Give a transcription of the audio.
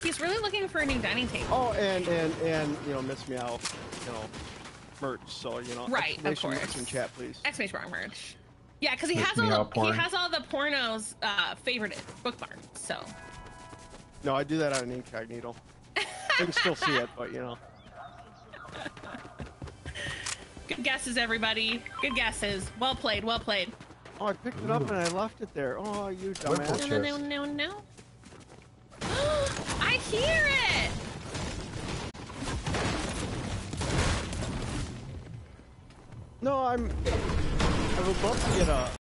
He's really looking for a new dining table. Oh, and you know, Miss Meow, you know, merch. So you know, right, of course. Merch in chat, please. Exclamation mark merch. Yeah, because he has all the pornos favorited bookmarked. So. No, I do that on an incognito. You can still see it, but you know. Good guesses, everybody. Good guesses. Well played. Well played. Oh, I picked it up and I left it there. Oh, you dumbass. No. I hear it! No, I would love to get a